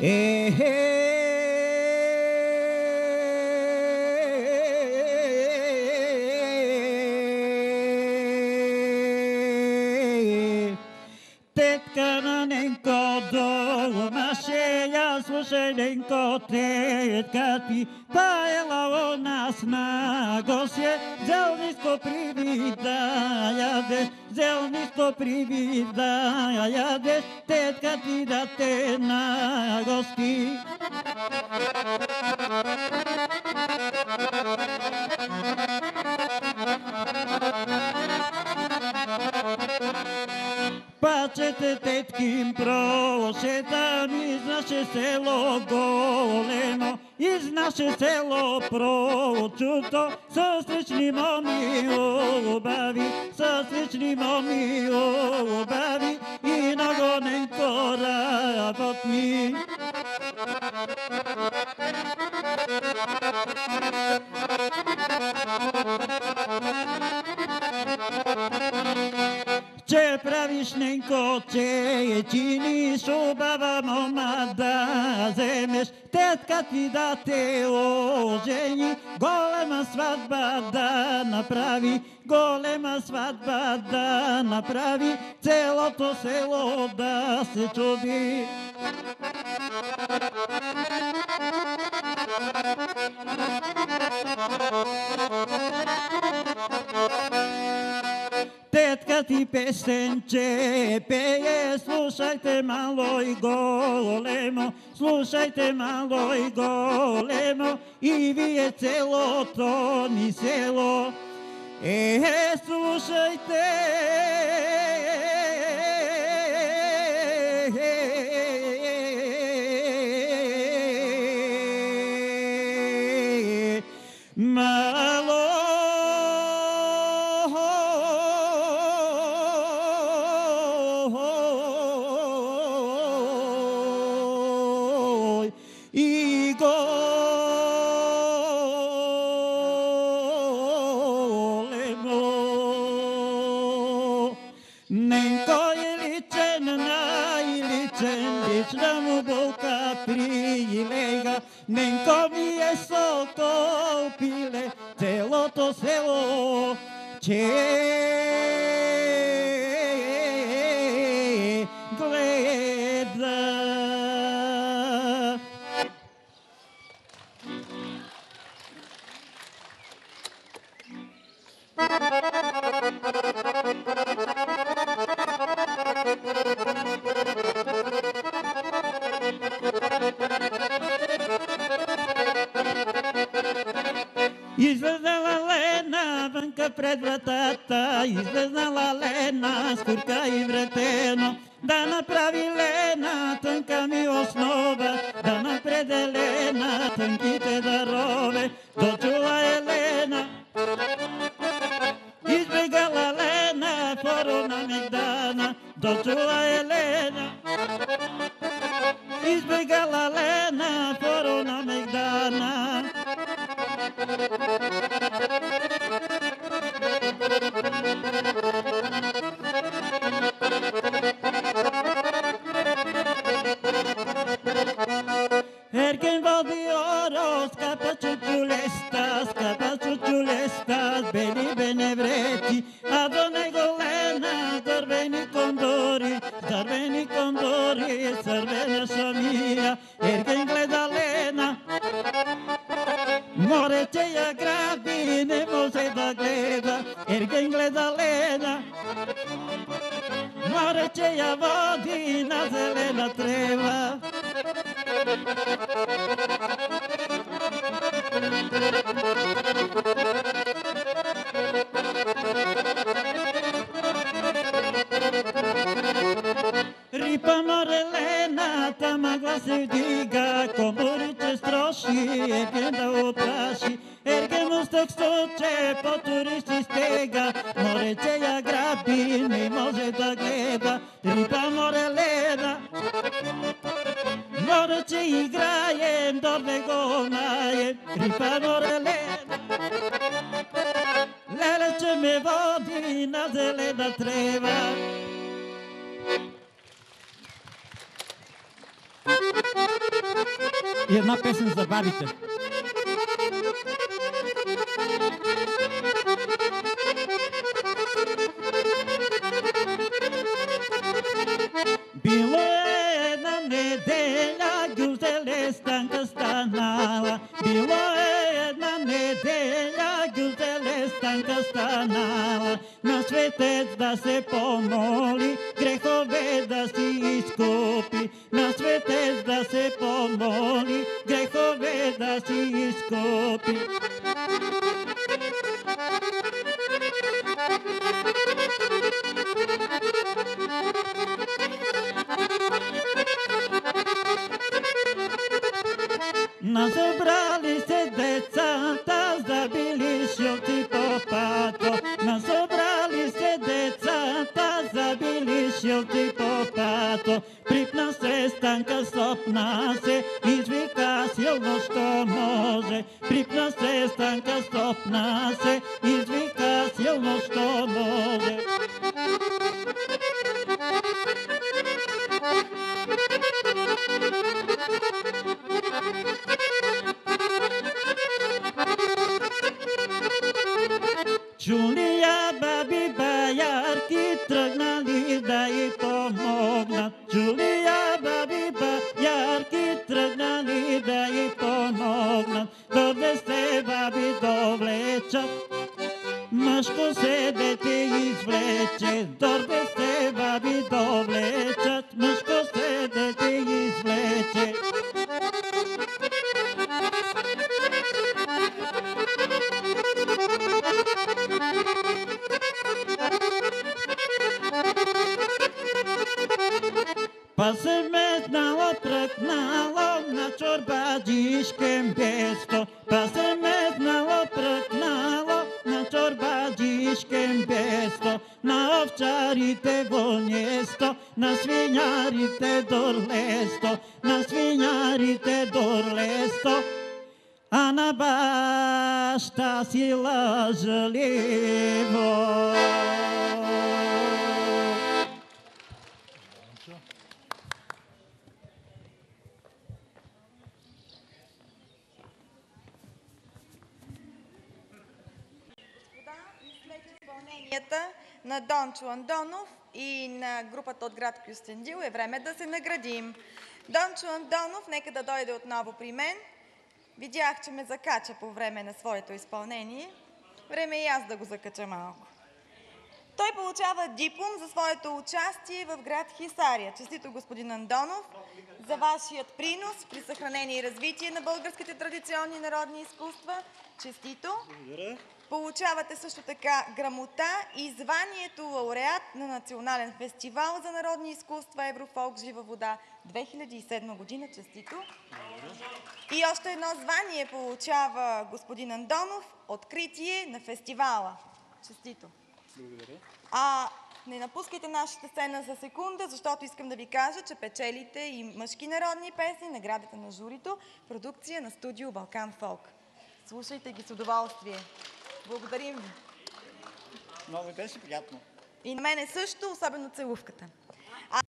Tetка на Ненко дома ще я слушай, Ненко, тетка ти паела у нас на гостje. Зелниско привидая, зелниско привидая, тетка ти да те на гости. Пачете тетким прошетам из наше село големо, из наше село прочуто, со сречни моми обави, со сречни моми обави и нагоненко работни. Че правиш, Ненко, че чиниш, обава мома да вземеш, тетка ти да те ожени, голема сватба да направи, голема сватба да направи, целото село да се чуди. Тетка ти песенче пее, слушайте мало и големо, слушайте мало и големо, и вие целото ни село. Слушайте, мало и големо. Ненко е личен, най-личен, лична му булка прилега. Ненко ми е сокол пиле, целото село че гледа. Излезнала Лена вънка пред вратата, излезнала Лена с курка и вретено, да направи Лена тънка ми основа, да напреде Лена тънките дарове. Дочула е Лена, избегала Лена форо на Мегдана. Дочула е Лена, избегала Лена форо на Мегдана. Ergen valdi oro, scappa ciucciulesta, beni benevreti, adone golena, zarveni condori, zarvena samia, ergen gleda Lena, more ce ja grabi, ne može da gleda, ergen gleda Lena, more ce ja vodi na zelena treva. Ripa Morelena, tama glas se diga, komorice stroši, ergen da uplaši, ergen mustak stoče, po turisti stega, moreće ja grabi, ne može da gleda. Ripa Morelena, moreće igrajem, dorne golnajem, ripa Morelena, leleće me vodi na zelena treva. И една песен за бабите. Било е една неделя, Гюзеле Станка станала. Било е една неделя, Гюзеле Станка станала. На светец да се помоли, грехове да си изкупи. На светец да се помоли, грехове да си изкупи. Насъбрали се децата, забили шилци по пато. Насъбрали се децата, забили шилци по пато. Припна се Станка, стопна се, извика силно, що може. Припна се Станка, стопна се, извика силно, що може. Чули я баби баярки, тръгнали да й помогнат. Чули я баби баярки, тръгнали да й помогнат. Дорде се баби довлечат, мъжко се дете извлече. Дорде се баби довлечат, мъжко се дете извлече. Па се метнало, тръкнало на чорбаджишкем бесто. Па се метнало, тръкнало на чорбаджишкем бесто. На овчарите вонесто, на свинярите дорлесто. На свинярите дорлесто, а на баща си лъжливо. На Дончо Андонов и на групата от град Кюстендил е време да се наградим. Дончо Андонов, нека да дойде отново при мен. Видях, че ме закача по време на своето изпълнение. Време и аз да го закача малко. Той получава диплом за своето участие в град Хисария. Честито, господин Андонов, за вашият принос при съхранение и развитие на българските традиционни народни изкуства. Честито! Благодаря. Получавате също така грамота и званието лауреат на Национален фестивал за народни изкуства Еврофолк Жива вода 2007 година. Честито! И още едно звание получава господин Андонов – откритие на фестивала. Честито! Благодаря. Не напускайте нашата сцена за секунда, защото искам да ви кажа, че печелите и мъжки народни песни, наградата на журито, продукция на студио Балкан Фолк. Слушайте ги с удоволствие. Благодарим ви. Много беше приятно. И на мене също, особено целувката.